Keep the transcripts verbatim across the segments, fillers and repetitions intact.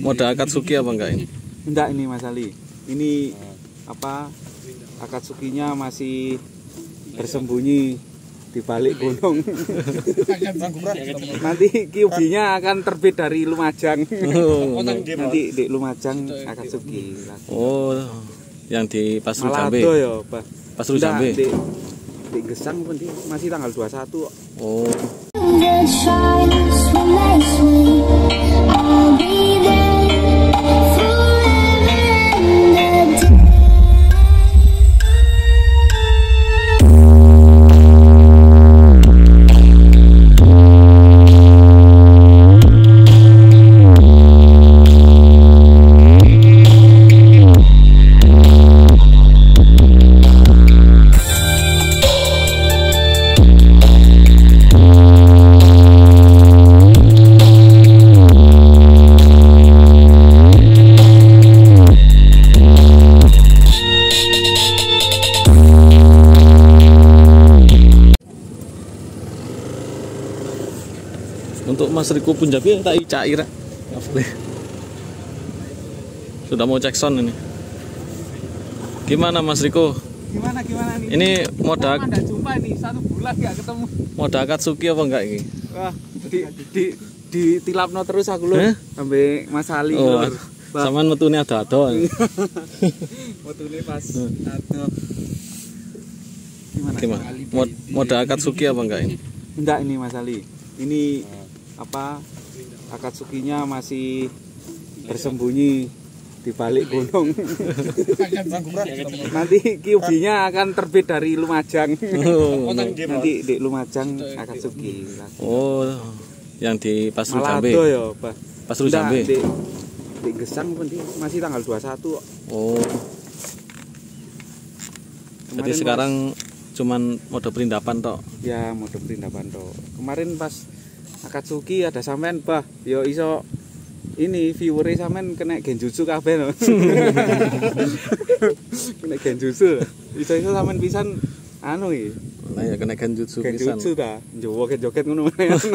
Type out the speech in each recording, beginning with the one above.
Mode Akatsuki apa enggak ini? Enggak ini Mas Ali. Ini apa? Akatsukinya masih bersembunyi di balik gunung. Nanti Q B-nya akan terbit dari Lumajang. Oh, Nanti di Lumajang Akatsuki. oh, yang di Pasru Jambe. Malado ya, Pak. Pasru Jambe. Di, di Gesang pun masih tanggal dua puluh satu. Oh. Untuk Mas Riko Punjabi tak cair. Sudah mau cek sound ini. Gimana Mas Riko? Gimana gimana nih? Ini mode Enggak jumpa nih, satu bulan enggak ketemu. Mode Akatsuki apa enggak ini? Wah, di di di tilapno terus aku lho, eh? sampai Mas Ali oh, lur. Saman metune ado-ado. Metune pas ado. Gimana? Gimana? Mod, mode Akatsuki apa enggak ini? Enggak ini Mas Ali. Ini apa? Akatsukinya masih bersembunyi di balik gunung. Nanti Q B-nya akan terbit dari Lumajang. Oh, nanti di Lumajang Akatsuki. oh, yang di Pasru Jambe. Malado ya, Pak. Pasru Jambe. Di, di Gesang pun masih tanggal dua puluh satu. Oh. Jadi Kemarin sekarang pas, cuman mode perindapan toh. Ya, mode perindapan toh. Kemarin pas Akatsuki ada sampean, Bah. Yo iso ini viewernya sampean kena genjutsu kabeh lho. Kena genjutsu. Iso-iso sampean pisan anu iki. Lah ya kena genjutsu pisan. Genjutsu ta. Joget-joget ngono.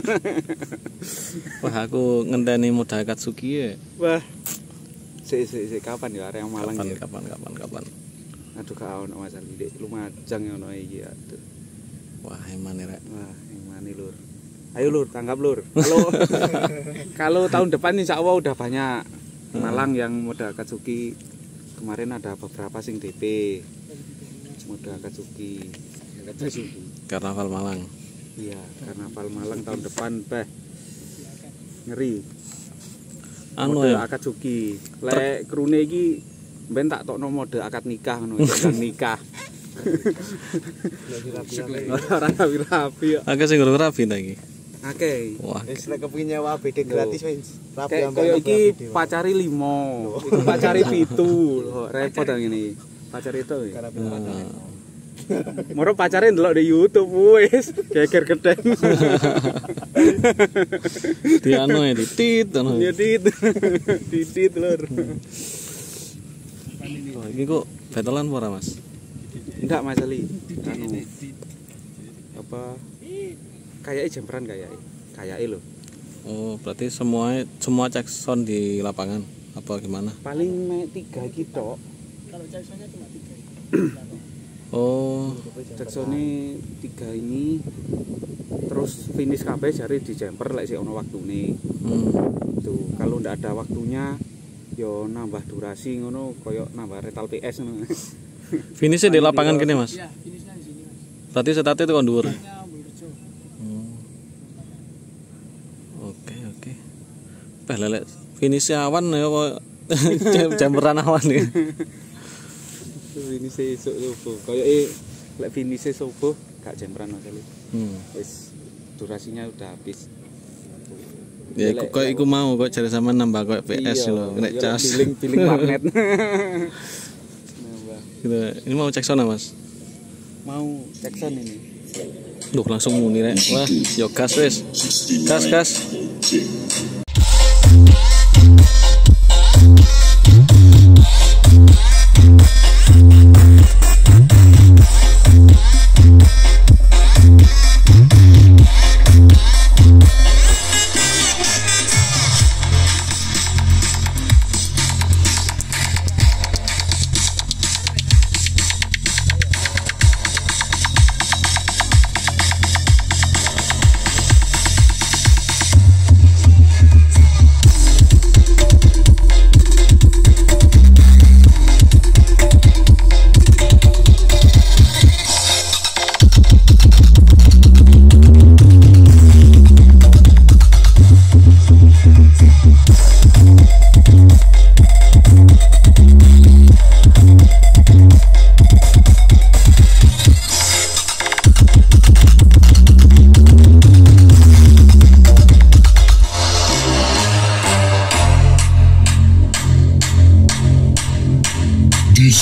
Wah, aku ngenteni mode Akatsuki ya. Wah. Sik sik sik kapan ya area Malang kapan, ya? Kapan kapan kapan. Aduh gak ono Mas Ali, Dik. Lumajang ngono iki aduh. Wah, emane rek. Wah, emane lur. Ayo lur, tanggap lur. Kalau kalau tahun depan insya Allah udah banyak Malang yang mode Akatsuki. Kemarin ada beberapa sing D P mode Akatsuki. Karnaval Malang. Iya, Karnaval Malang tahun depan, Beh. Ngeri. Anu mode ya. Akatsuki. Lek krune iki ben tak tokno mode akad nikah ngono, jeneng nikah. Ora rapi-rapi ya. Akeh sing ngurung rapi ta iki. Oke. Wah. Wis lek kepengin nyewa B D gratis wis. Rapi Kayak kaya iki pacari limo, iki pacari pitu, lho repot ta ngene. Pacari itu. Moro pacare ndelok di YouTube wis geger gedeng. Di anu ya ditit anu. Ya tit. Titit lur. Oh, ini kok betelan ora Mas? Enggak Mas Ali. Anu apa kayaknya jemperan kayaknya. Kayaknya lho. Oh, berarti semua semua cek sound di lapangan apa gimana? Paling me tiga iki tok. Kalau cek soundnya cuma tiga. Oh, Cek soundnya tiga ini. Terus finish kabeh jare di jemper lek sik ono waktune. hmm. Tuh, kalau ndak ada waktunya yo nambah durasi ngono koyo nambah retal P S ngono. Finishnya di lapangan kene Mas. Iya, finishnya di sini Mas. Berarti setate itu kon dhuwur. Finishnya Bulrejo. Hmm. Oke, oke. Peh lelek finishnya awan ya kok jamperan awan iki. Finish esuk subuh. Koyoke lek finish subuh gak jemperan kali. Hmm. Wis durasinya udah habis. Ya iku kok iku mau kok jare sampean nambah kok P S lho, nek cas. Billing-billing magnet. Gitu. Ini mau cek sound Mas. Mau cek sound ini. Duh langsung muni rek. Wah, yo gas wis. Gas gas.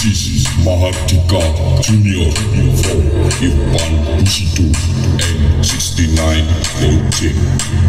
This is Mahardika Junior from Irfan Bushido N sixty-nine Project.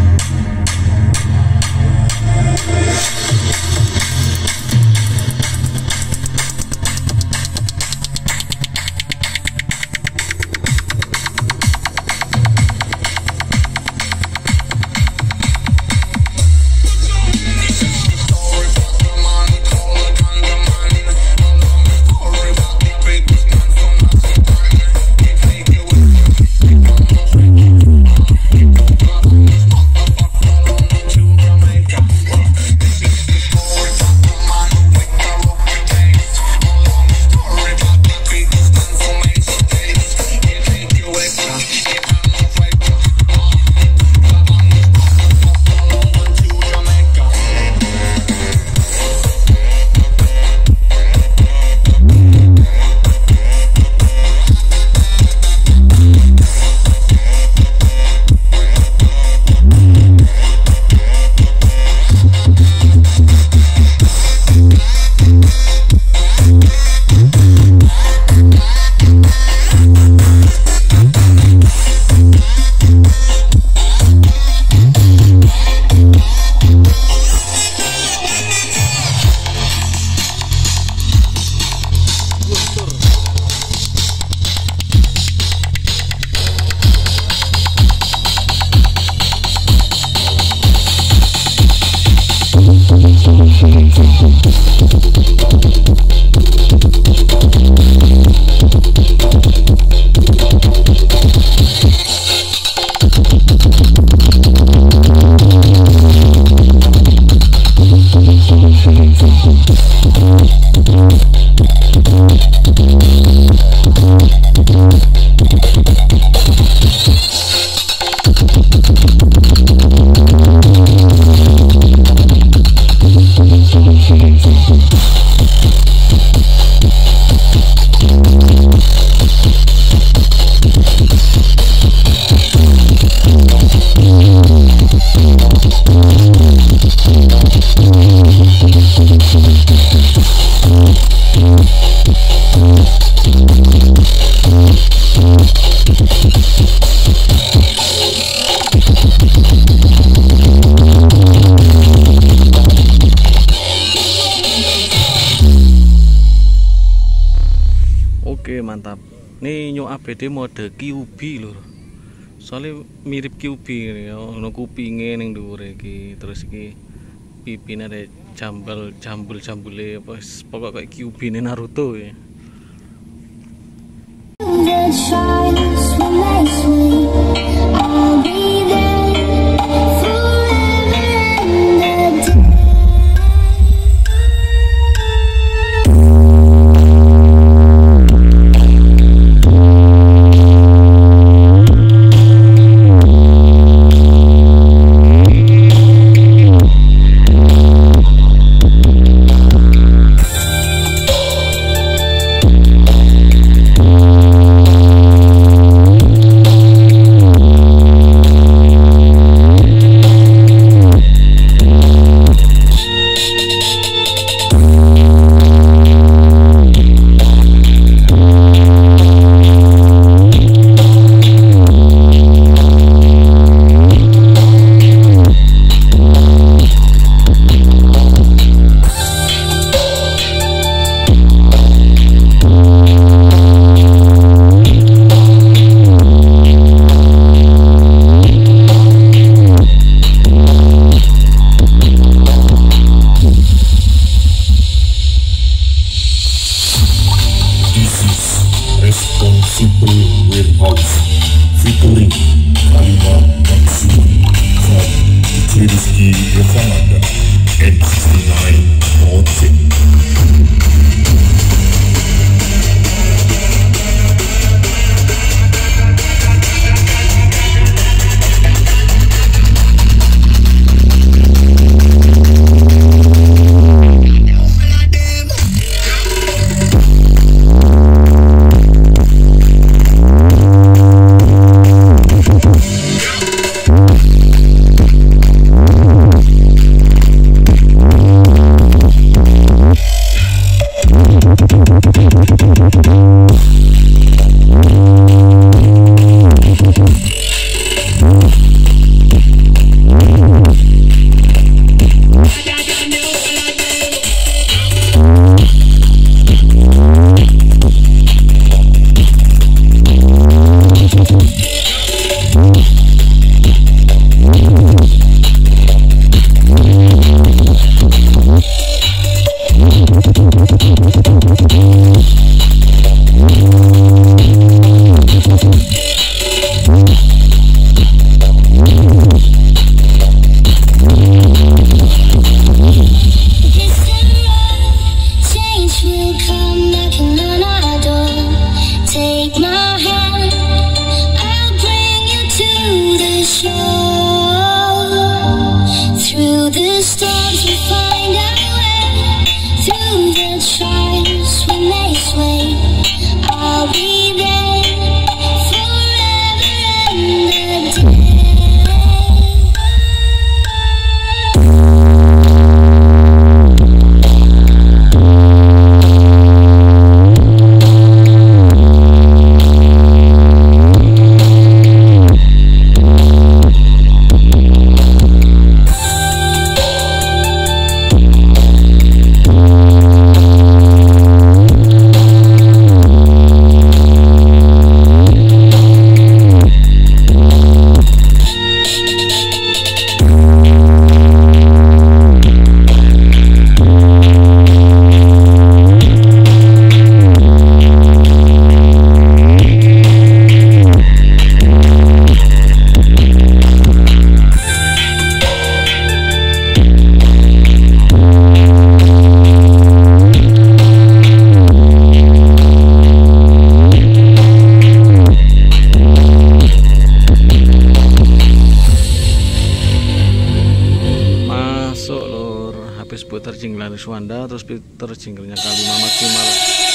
Oke, mantap. Ini New A B D mode Q B lho. Soalnya mirip Q B ini ya, ono kupinge ning dhuwure iki, terus iki pipine ada jambal jambul jambule apa pokok kayak Q B ini Naruto ya. Wanda, terus Peter Jinggernya Kalima maksimal